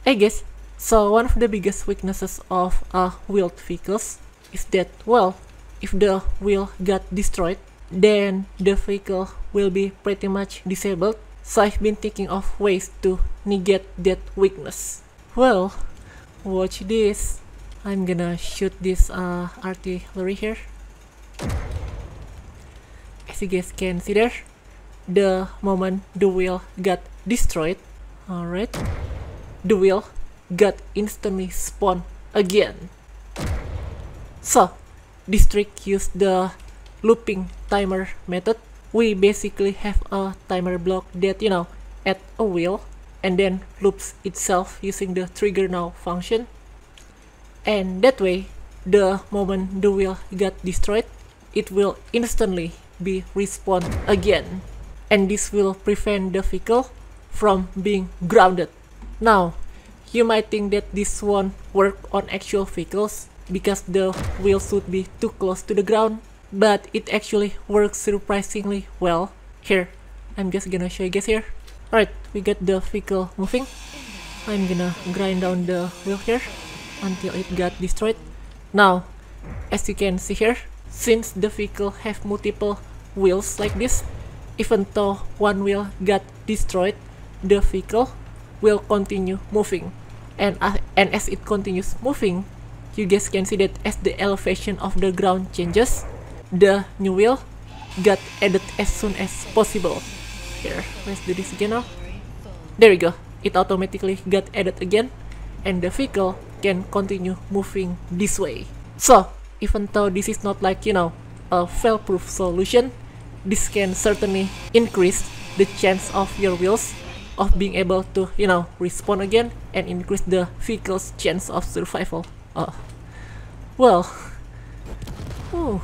I guess. So one of the biggest weaknesses of wheeled vehicles is that, well, if the wheel got destroyed, then the vehicle will be pretty much disabled. So I've been thinking of ways to negate that weakness. Well, watch this. I'm gonna shoot this artillery here. As you guys can see there, the moment the wheel got destroyed, alright, the wheel got instantly spawned again. So this trick used the looping timer method. We basically have a timer block that, you know, add a wheel and then loops itself using the trigger now function. And that way, the moment the wheel got destroyed, it will instantly be respawned again. And this will prevent the vehicle from being grounded. Now, you might think that this won't work on actual vehicles because the wheel should be too close to the ground, but it actually works surprisingly well. Here, I'm just gonna show you guys here. Alright, we got the vehicle moving. I'm gonna grind down the wheel here until it got destroyed. Now, as you can see here, since the vehicle have multiple wheels like this, even though one wheel got destroyed, the vehicle will continue moving. And as it continues moving, you guys can see that as the elevation of the ground changes, the new wheel got added as soon as possible. Here, let's do this again now. There we go. It automatically got added again, and the vehicle can continue moving this way. So, even though this is not like, you know, a fail-proof solution, this can certainly increase the chance of your wheels of being able to, you know, respawn again and increase the vehicle's chance of survival. Well, ooh,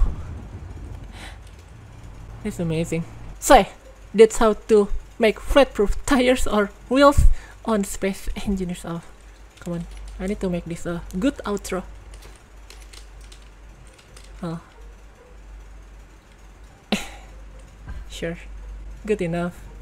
it's amazing. So, that's how to make flat-proof tires or wheels on Space Engineers. Oh, come on, I need to make this a good outro. Sure, good enough.